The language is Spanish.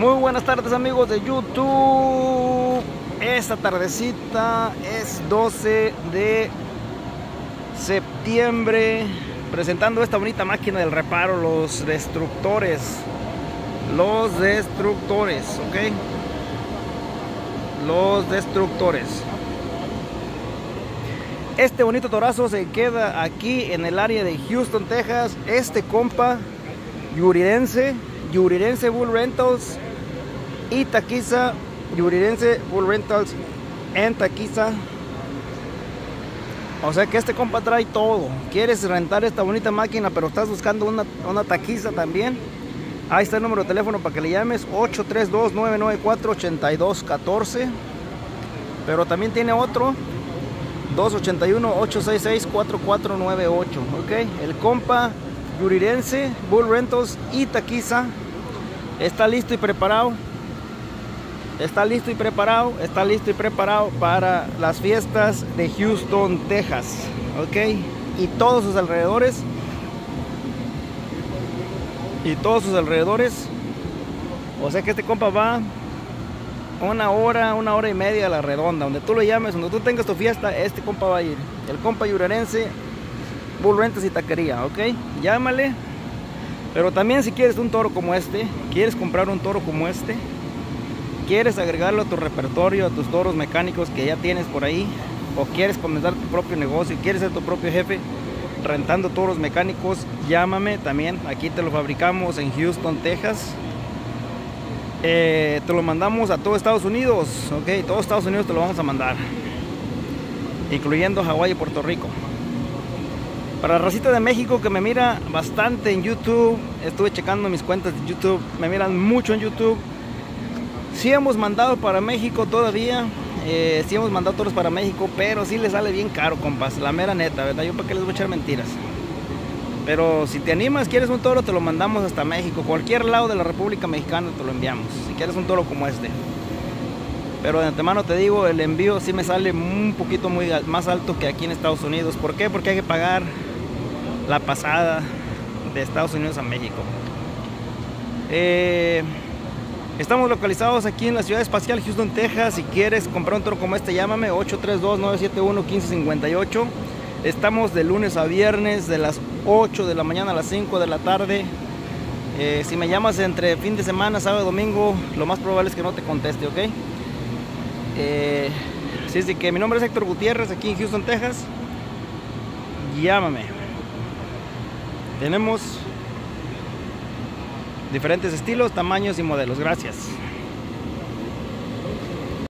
Muy buenas tardes, amigos de YouTube. Esta tardecita es 12 de septiembre, presentando esta bonita máquina del reparo, los destructores. Los destructores, ¿ok? Los destructores. Este bonito torazo se queda aquí en el área de Houston, Texas. Este compa Yurirense Bull Rentals y Taquiza, Yurirense Bull Rentals en Taquiza. O sea que este compa trae todo. Quieres rentar esta bonita máquina, pero estás buscando una Taquiza también. Ahí está el número de teléfono para que le llames: 832-994-8214. Pero también tiene otro: 281-866-4498. Ok, el compa Yurirense Bull Rentals y Taquiza está listo y preparado. Está listo y preparado para las fiestas de Houston, Texas. Ok, y todos sus alrededores. O sea que este compa va una hora y media a la redonda. Donde tú lo llames, donde tú tengas tu fiesta, este compa va a ir. El compa Yurirense Bull Rentals y Taquería, ok, llámale. Pero también, si quieres un toro como este, quieres comprar un toro como este, quieres agregarlo a tu repertorio, a tus toros mecánicos que ya tienes por ahí, o quieres comenzar tu propio negocio, quieres ser tu propio jefe rentando toros mecánicos, llámame también. Aquí te lo fabricamos en Houston, Texas. Te lo mandamos a todo Estados Unidos, ok, todo Estados Unidos te lo vamos a mandar, incluyendo Hawái y Puerto Rico. Para la racita de México que me mira bastante en YouTube, estuve checando mis cuentas de YouTube, me miran mucho en YouTube. Sí hemos mandado para México todavía, sí hemos mandado toros para México, pero sí les sale bien caro, compas, la mera neta, ¿verdad? Yo para qué les voy a echar mentiras. Pero si te animas, quieres un toro, te lo mandamos hasta México, cualquier lado de la República Mexicana te lo enviamos, si quieres un toro como este. Pero de antemano te digo, el envío sí me sale un poquito más alto que aquí en Estados Unidos. ¿Por qué? Porque hay que pagar la pasada de Estados Unidos a México. Estamos localizados aquí en la ciudad espacial Houston, Texas. Si quieres comprar un toro como este, llámame: 832-971-1558. Estamos de lunes a viernes, de las 8 de la mañana a las 5 de la tarde. Si me llamas entre fin de semana, sábado, domingo, lo más probable es que no te conteste, ¿ok? Así que mi nombre es Héctor Gutiérrez, aquí en Houston, Texas. Llámame. Tenemos diferentes estilos, tamaños y modelos. Gracias.